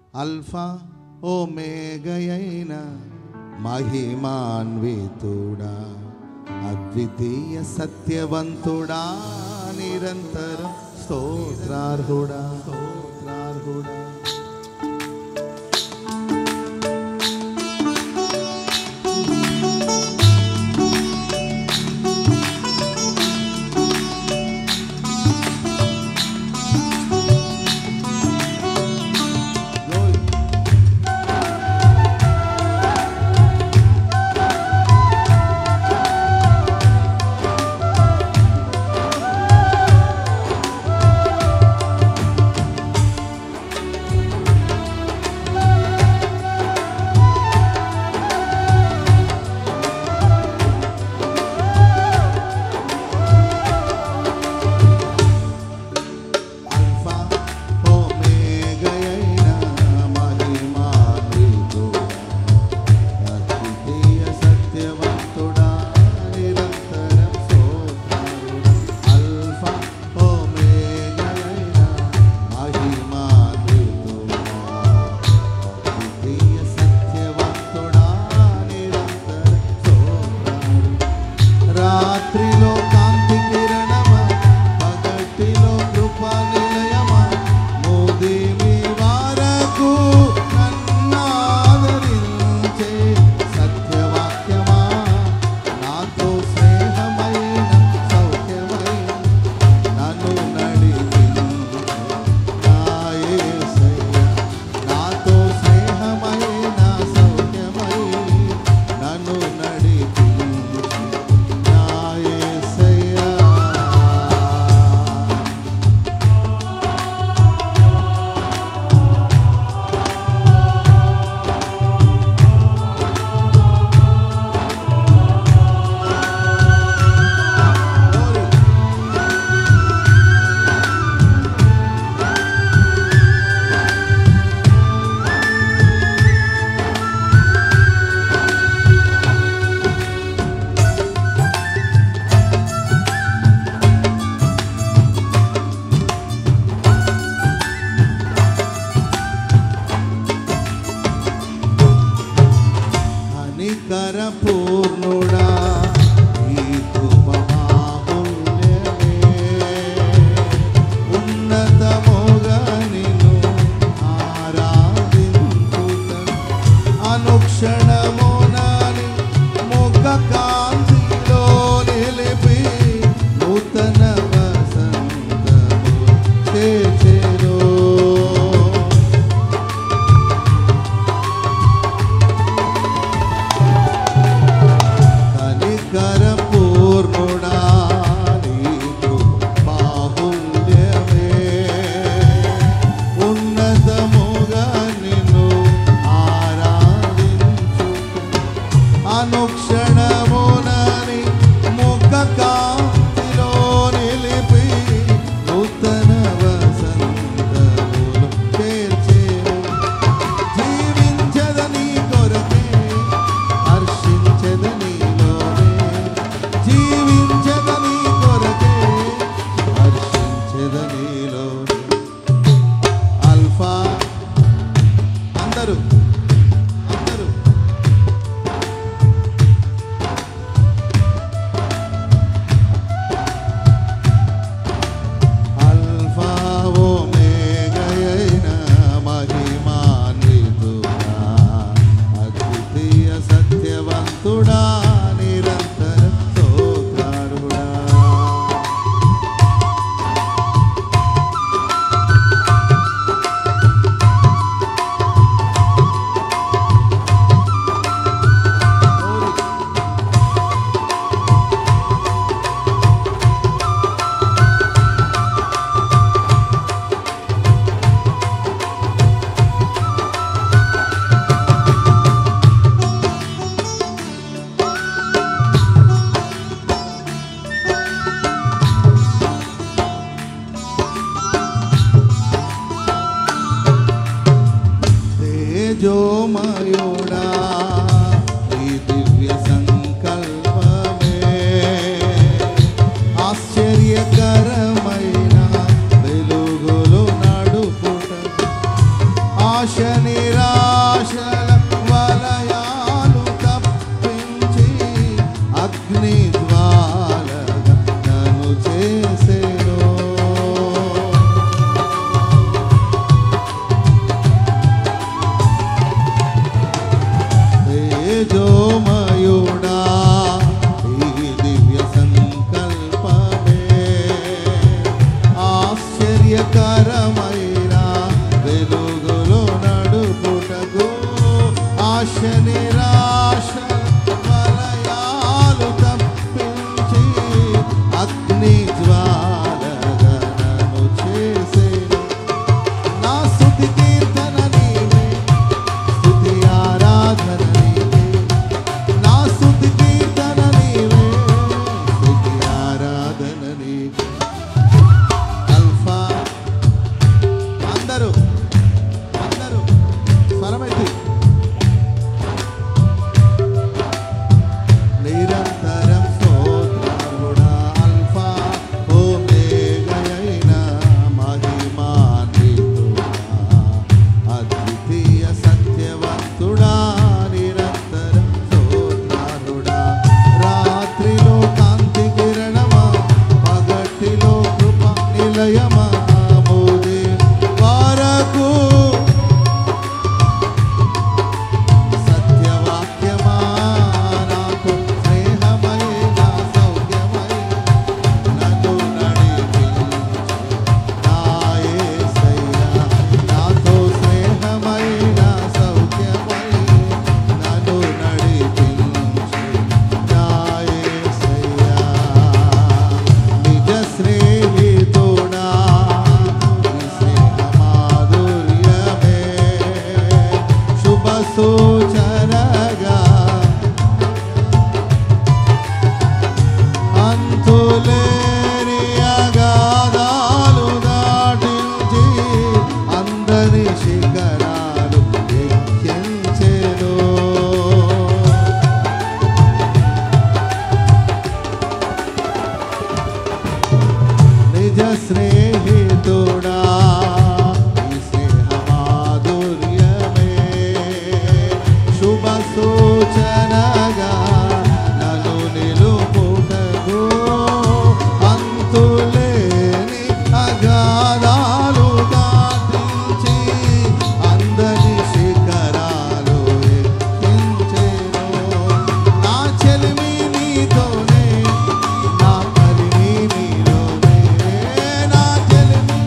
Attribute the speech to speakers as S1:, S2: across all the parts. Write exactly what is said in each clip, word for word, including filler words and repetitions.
S1: Alpha ఓమేగయైన మహిమాన్వితుడా, అద్వితీయ సత్యవంతుడా, నిరంతరం స్తోత్రార్హుడా స్తోత్రార్హుడా. పూర్ణుడా ఈ కృపమామూల్యమే, ఉన్నతముగా నిన్ను ఆరాధించుటకు అనుక్షణమునని ముఖ కాంతిలో నిలిపి నూతన వసంతము చేచెను. అనుక్షణమునని ముఖ కాంతిలో నిలిపి నూతన వసంతములు చేర్చెను. జీవించదని కొరకే హర్షించదని లోనే, జీవించదని కొరకే హర్షించదని లోనే. అల్ఫా అందరూ సత్యవంతుడా, నిరంతర స్తోత్రార్హుడా. తేజోమయుడా ఈ దివ్య సంకల్పమే, ఆశ్చర్యకరమైన వెలుగులు నడుపుట, ఆశ నిరాశల వలయాలు తప్పించి అగ్ని జ్వాలగా నన్ను చేసెను. తేజోమయుడా ఈ దివ్య సంకల్పమే ఆశ్చర్యకరమైన వెలుగులో నడుపుటకు ఆశ నిరాశ వలయాలు తప్పించి అగ్ని జ్వాలగా నన్ను చేసెను. నా స్తుతి కీర్తన నీవే, స్తుతి ఆరాధన నీవే. నా స్తుతి కీర్తన నీవే, స్తుతి ఆరాధన నీవే. అల్ఫా అందరూ అందరూ స్వరమైతే నిరంతరం స్తోత్రుడా అల్ఫా ఓమేగయైన మహిమాన్వితుడా అద్వితీయ సత్యవంతుడా నిరంతరం స్తోత్రుడా. రాత్రిలో కాంతి కిరణమా పగటిలో కృప నిలయమా మోదే వరకు సత్యవాక్యమా నాకు స్నేహమైన సౌఖ్యమై నన్ను నడిపించు నా యేసయ్యా. నాతో స్నేహమైన సౌఖ్యమై నన్ను నడిపించు నా యేసయ్యా. నిజ స్నేహితుడా నీ స్నేహ మాధుర్యమే శుభ సూచనగా అంతులేని అగాధాలు దాటించి అందరి శిఖరాలు ఎక్కించెను. నిజ స్నేహితుడా ఈ స్నేహ మాధుర్యమే శుభ సూచనగా నన్ను నిలుపుటకు అంతులేని అగాధాలు దాటించి అందరి శిఖరాలు ఎక్కించెను. నా చెలిమి నీతోనే, నా పరిమి నీలోనే. నా చెలిమి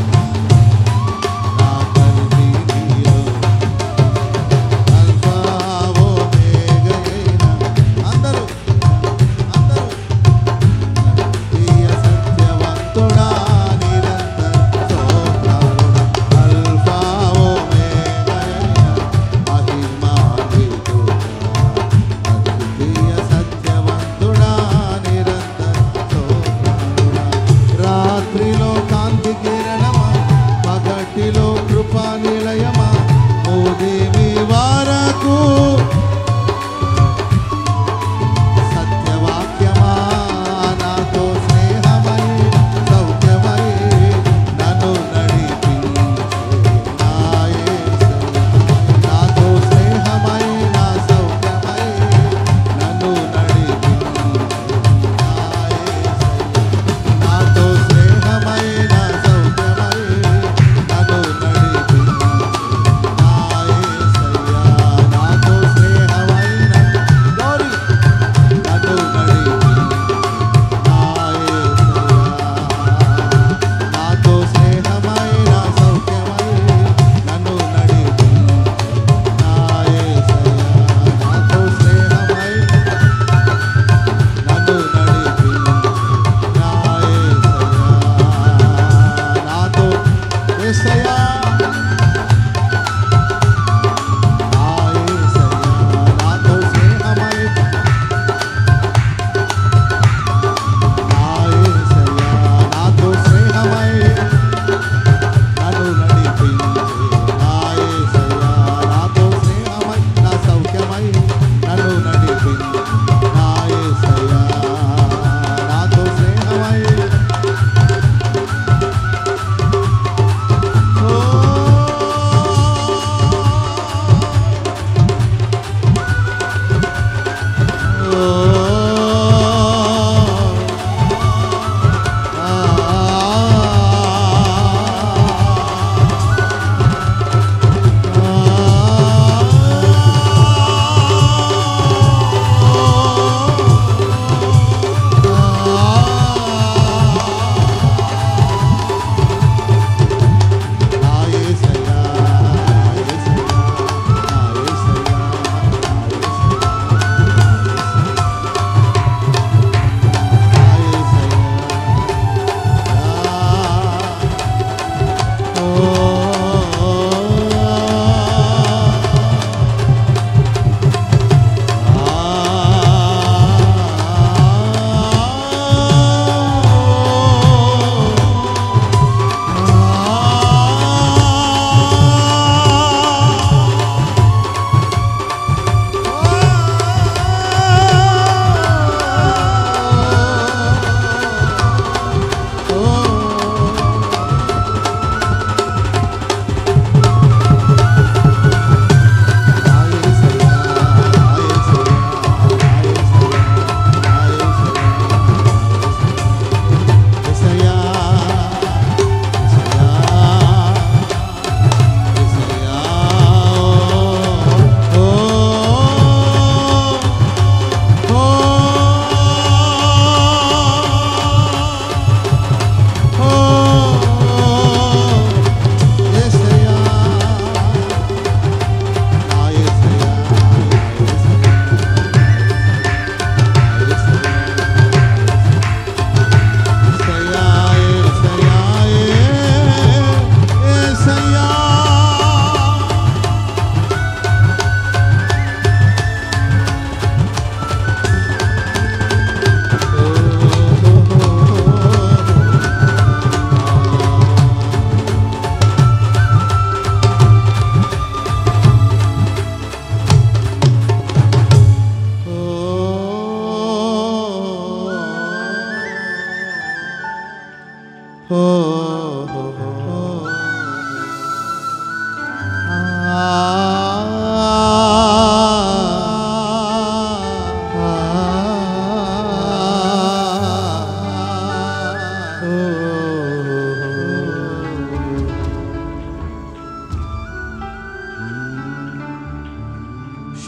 S1: నా పరిమి నీలోనే. అల్ఫా ఓమేగయైన అందరూ అందరూ నిత్య సత్యవంతుడా నిరంతర స్తోత్రుడా. అల్ఫా ఓమేగయైన మహిమాన్వితుడా అద్వితీయ సత్యవంతుడా నిరంతర స్తోత్రుడా. రాత్రిలో కాంతి కిరణమా పగటిలో కృపా నిలయమా ఉదయమి వరకు సత్యవాక్యమా నాతో స్నేహమై సౌఖ్యమై నన్ను నడిపించు నా యేసయ్యా. నాతో స్నేహమై నా సౌఖ్యమై నన్ను నడిపించు నా యేసయ్యా. నాతో స్నేహమై నా సౌఖ్యమై నన్ను నడిపించు నా యేసయ్యా. నాతో స్నేహమై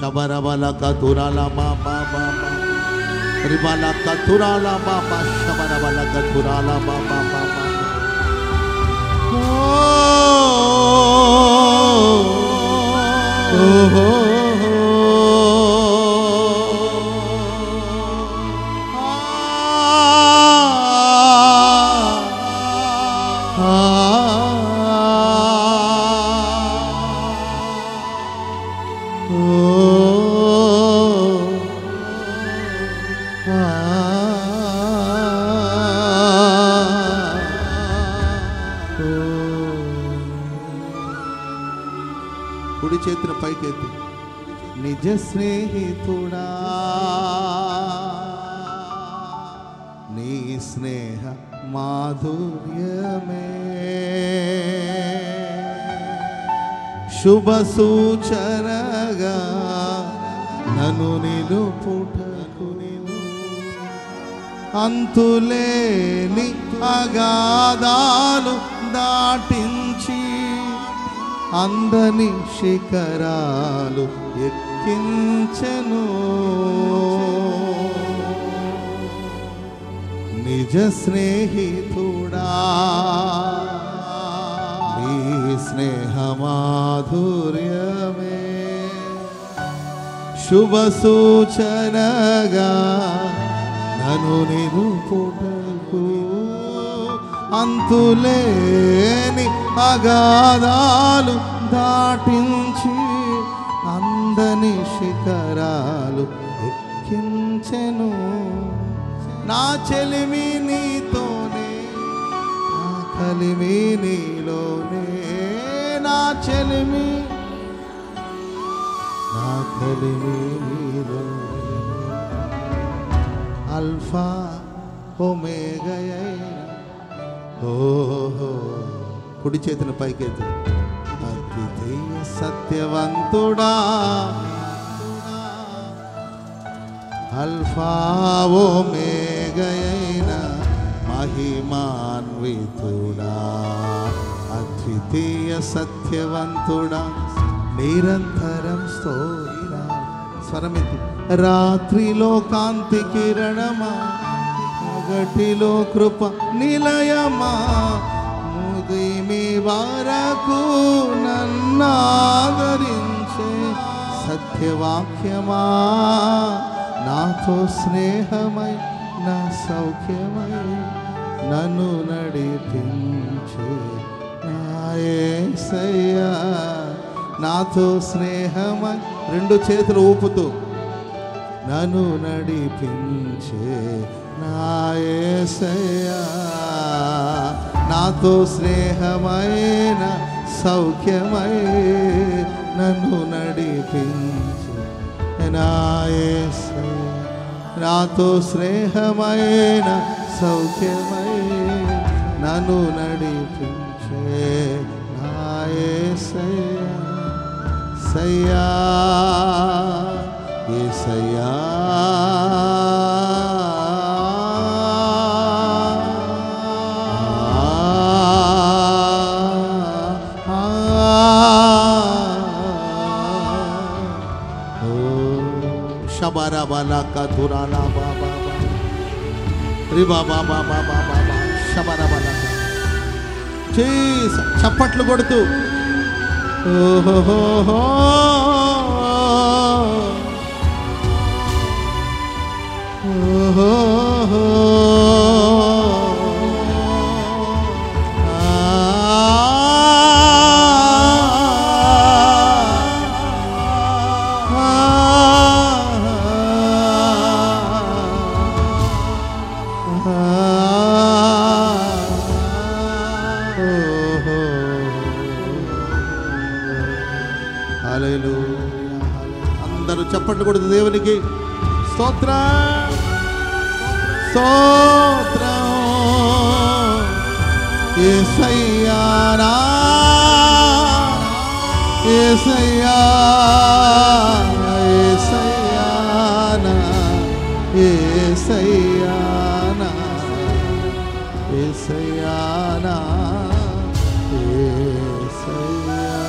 S1: Shabarabala katurala mama mama. Ribala katurala mama. Shabarabala katurala mama mama. Oh, oh, oh. కుడి చేతిని పైకెత్తి నిజ స్నేహితుడా నీ స్నేహ మాధుర్యమే శుభ సూచనగా నన్ను నిలుపుటకు అంతులేని అగాధాలు దాటించి అందని శిఖరాలు ఎక్కించెను నిజ స్నేహితుడా నీ స్నేహ మాధుర్యమే శుభ సూచనగా నన్ను నిలుపుటకు అంతులేని అగాధాలు దాటించి అందని శిఖరాలు ఎక్కించెను నా చెలిమి నీతోనే నా కలిమి నీలోనే నా చెలిమి నా కలిమి నీలోనే అల్ఫా ఒమేగా ఓహో కుడి చేతిని పైకెత్తి అద్వితీయ సత్యవంతుడా అల్ఫా ఒమేగా మహిమాన్వితుడా అద్వితీయ సత్యవంతుడా నిరంతరం స్తోత్రం స్వరమితి రాత్రిలో కాంతి కిరణమా పగటిలో కృప నిలయమా ముదిమి వరకు నన్నాదరించే సత్యవాక్యమా నాతో స్నేహమై నా సౌఖ్యమై నన్ను నడిపించే నా యేసయ్యా నాతో స్నేహమై రెండు చేతులు ఊపుతూ నన్ను నడిపించే నా యేసయ్యా నాతో స్నేహమైన సౌఖ్యమై నన్ను నడిపించే నా యేసయ్యా నాతో స్నేహమైన సౌఖ్యమై నన్ను నడిపించే నా యేసయ్యా సయ్యా యేసయ్యా Shabara bala katurala baba riba baba baba baba shabara bala Jesus చప్పట్లు కొడుతూ ఓహో ఓహో అందరూ చప్పట్లు కొడుతూ దేవునికి స్తోత్రం స్తోత్రం యేసయ్యా నా యేసయ్యా యేసయ్యా నా యేసయ్యా నా యేసయ్యా నా యేసయ్యా